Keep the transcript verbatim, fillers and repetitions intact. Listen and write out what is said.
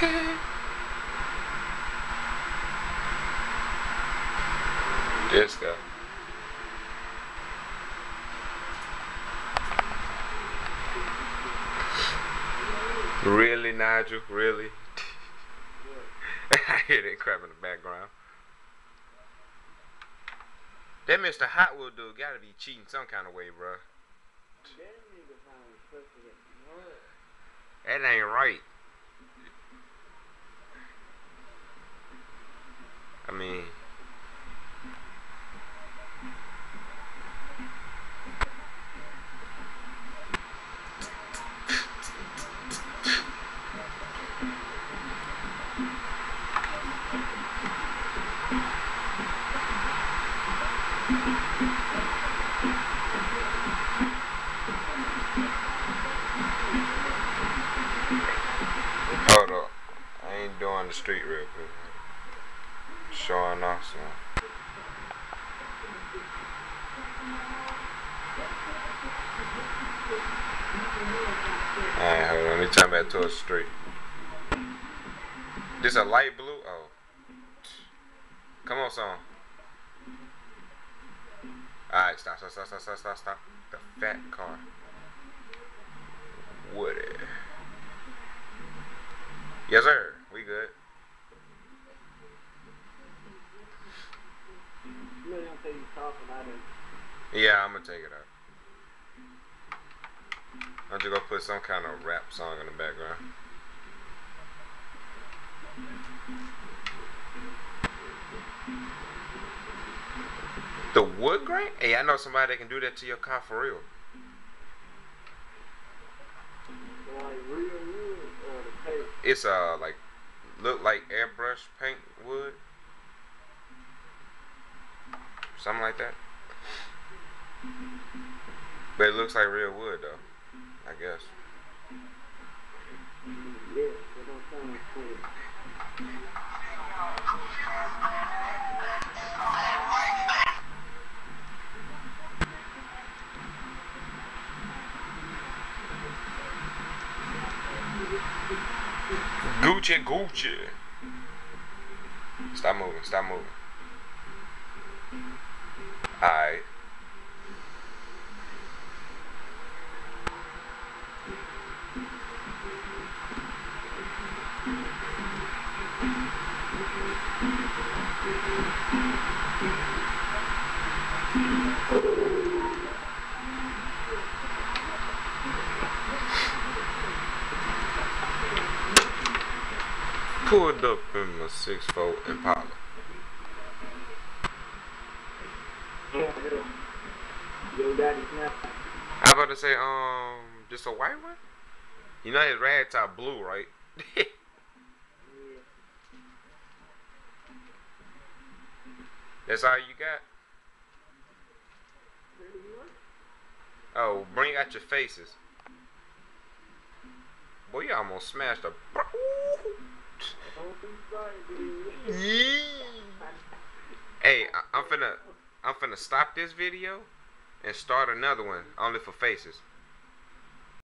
This guy. Really, Nigel? Really? I hear that crap in the background. That Mister Hot Wheel dude gotta be cheating some kind of way, bro. That ain't right. I mean, hold up. I ain't doing the street real quick. Showing off some. Alright, hold on. Let me turn back to a street. This a light blue? Oh. Come on, song. Alright, stop, stop, stop, stop, stop, stop, stop. The fat car. Woody. Yes, sir. We good. Yeah, I'm gonna take it out. I'm just gonna put some kind of rap song in the background. The wood grain? Hey, I know somebody that can do that to your car for real. It's uh like look like airbrush paint wood, something like that. But it looks like real wood though, I guess. Gucci, Gucci. Stop moving, stop moving. Alright. Pulled up in my six four Impala. I about to say, um, just a white one? You know his rag top blue, right? That's all you got? Oh, bring out your faces. Boy, you almost smashed a... Hey, I, I'm finna, I'm finna stop this video and start another one only for faces.